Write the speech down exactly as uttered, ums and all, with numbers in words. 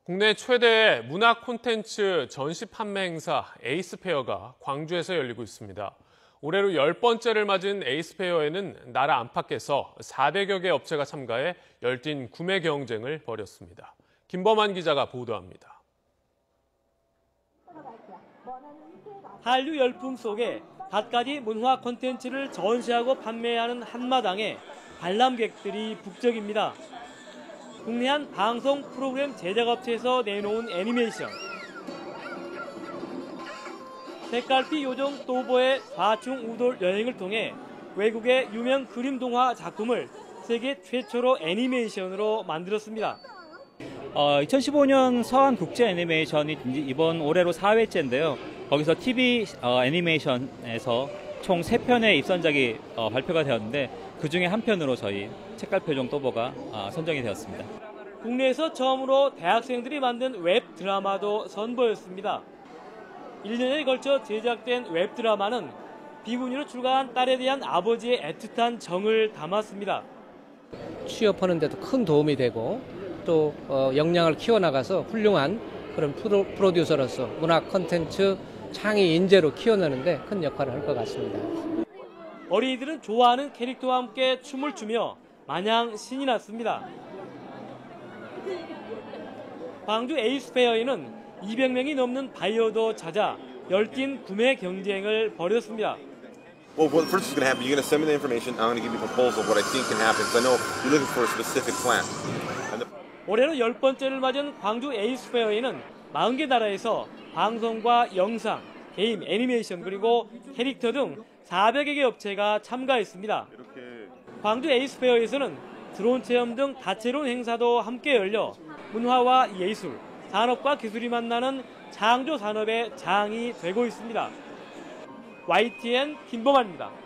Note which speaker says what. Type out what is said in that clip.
Speaker 1: 국내 최대 문화 콘텐츠 전시 판매 행사 에이스페어가 광주에서 열리고 있습니다. 올해로 열 번째를 맞은 에이스페어에는 나라 안팎에서 사백여 개 업체가 참가해 열띤 구매 경쟁을 벌였습니다. 김범한 기자가 보도합니다.
Speaker 2: 한류 열풍 속에 갖가지 문화 콘텐츠를 전시하고 판매하는 한마당에 관람객들이 북적입니다. 국내 한 방송 프로그램 제작업체에서 내놓은 애니메이션. 색깔피 요정 또보의 사충 우돌 여행을 통해 외국의 유명 그림 동화 작품을 세계 최초로 애니메이션으로 만들었습니다.
Speaker 3: 어, 이천십오 년 서한 국제 애니메이션이 이번 올해로 사 회째인데요. 거기서 티비 어, 애니메이션에서 총 세 편의 입선작이 어, 발표가 되었는데 그중에 한 편으로 저희 책갈표종 또보가 어, 선정이 되었습니다.
Speaker 2: 국내에서 처음으로 대학생들이 만든 웹 드라마도 선보였습니다. 일 년에 걸쳐 제작된 웹 드라마는 비구니로 출가한 딸에 대한 아버지의 애틋한 정을 담았습니다.
Speaker 4: 취업하는 데도 큰 도움이 되고 또 어, 역량을 키워나가서 훌륭한 그런 프로, 프로듀서로서 문화 콘텐츠 창의 인재로 키워내는데 큰 역할을 할 것 같습니다.
Speaker 2: 어린이들은 좋아하는 캐릭터와 함께 춤을 추며 마냥 신이 났습니다. 광주 에이스페어에는 이백 명이 넘는 바이어도 찾아 열띤 구매 경쟁을 벌였습니다.
Speaker 5: Well, what first is going to happen? You're going to send me the information. I'm going to give you a proposal of what I think can happen. Because I know you're looking for a specific plan. The...
Speaker 2: 올해로 열 번째를 맞은 광주 에이스페어에는 사십 개 나라에서 방송과 영상, 게임, 애니메이션 그리고 캐릭터 등 사백여 개 업체가 참가했습니다. 광주 에이스페어에서는 드론 체험 등 다채로운 행사도 함께 열려 문화와 예술, 산업과 기술이 만나는 창조 산업의 장이 되고 있습니다. 와이티엔 김범환입니다.